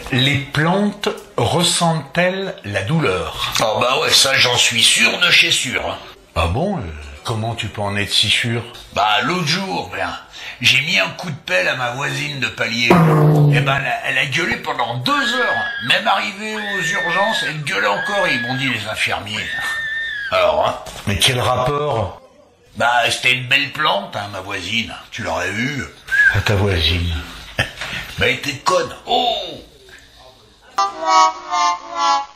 Les plantes ressentent-elles la douleur? Oh bah ouais, ça j'en suis sûr de chez sûr. Hein. Ah bon? Comment tu peux en être si sûr? Bah l'autre jour, j'ai mis un coup de pelle à ma voisine de palier. Et ben elle a gueulé pendant 2 heures. Même arrivée aux urgences, elle gueulait encore, ils m'ont dit les infirmiers. Alors, hein? Mais quel rapport? Bah c'était une belle plante, hein, ma voisine. Tu l'aurais vue. À ta voisine. Bah elle était conne. Oh!